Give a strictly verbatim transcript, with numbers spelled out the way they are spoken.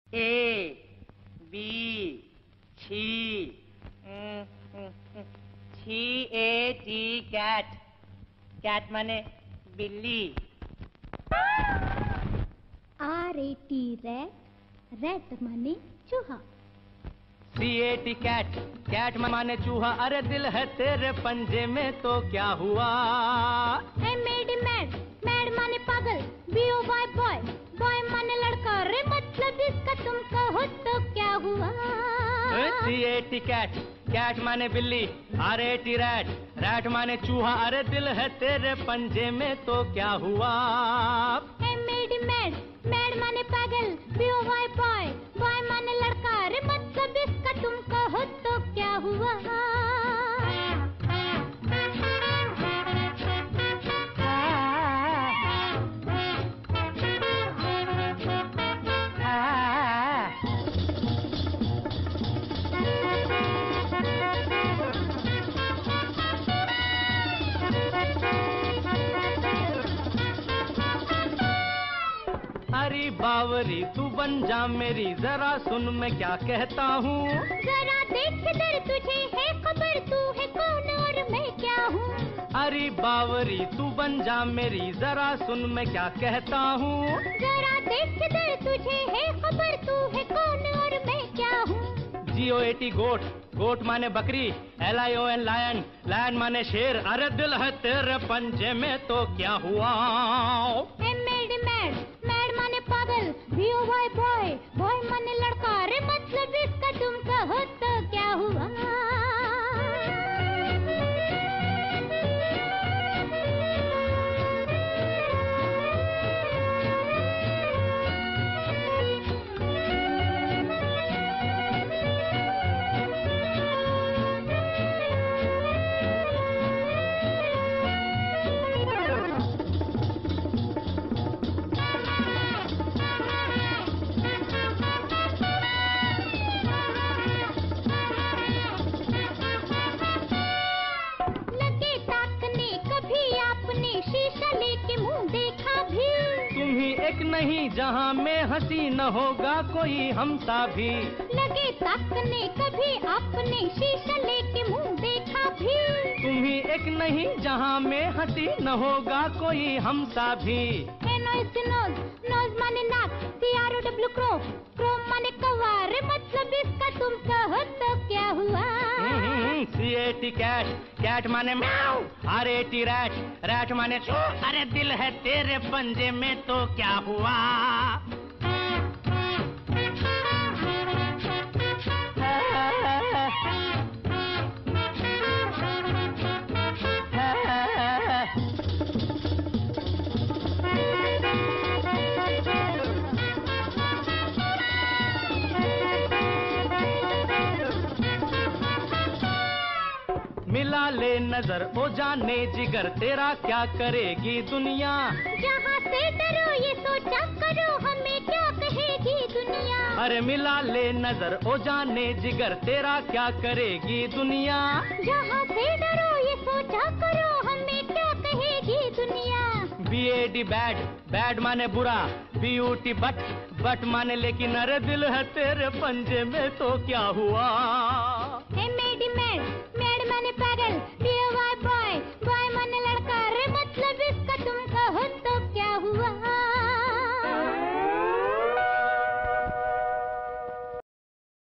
A B छी छी ए T cat. Cat माने बिल्ली। R A T rat. Rat माने चूहा। C A T cat. Cat माने चूहा। अरे दिल है तेरे पंजे में तो क्या हुआ? M A D mad. Mad माने पागल। B O Y boy. Boy माने लड़का। रे मतलब इसका तुम कहो तो क्या हुआ? C A T cat. Cat माने बिल्ली। R A T rat. Rat माने चूहा। अरे दिल है तेरे पंजे में तो क्या हुआ? M A D mad. Mad माने पागल। B O Y boy. Boy माने लड़का। रे मतलब इसका तुम कहो तो क्या हुआ? अरे बावरी तू बन जा मेरी, जरा सुन मैं क्या कहता हूँ। जरा देख इधर तुझे है खबर, तू है कौन और मैं क्या हूँ। अरे बावरी तू बन जा मेरी, जरा सुन मैं क्या कहता हूँ। जरा देख इधर तुझे है खबर, तू है कौन और मैं क्या हूँ। जी ओ ए टी गोट। गोट माने बकरी। L I O N lion. Lion माने शेर। अरे दिल है तेरे पंजे में तो क्या हुआ? M A D mad. Mad माने पागल। B O Y boy. Boy माने लड़का। रे मतलब इसका तुम कहो तो क्या हुआ? एक नहीं जहाँ में हंसी न होगा कोई हमसा भी। लगे ताकने कभी आपने शीशा लेके मुंह देखा भी। तुम ही एक नहीं जहाँ में हंसी न होगा कोई हमसा भी। Nose nose. नोज माने नाक। C R O W crow. Crow माने कौवा। रे मतलब इसका तुम कहो तो क्या हुआ? C A T cat. Cat माने म्याऊ। R A T rat. Rat माने चू। अरे दिल है तेरे पंजे में तो क्या हुआ? मिला ले नजर ओ जाने जिगर, तेरा क्या करेगी दुनिया? जहाँ से डरो ये सोचा करो, हमें क्या कहेगी दुनिया? अरे मिला ले नजर ओ जाने जिगर, तेरा क्या करेगी दुनिया? जहाँ से डरो ये सोचा करो, हमें क्या कहेगी दुनिया? B A D bad. Bad माने बुरा। B U T but. But माने लेकिन अरे दिल है तेरे पंजे में तो क्या हुआ?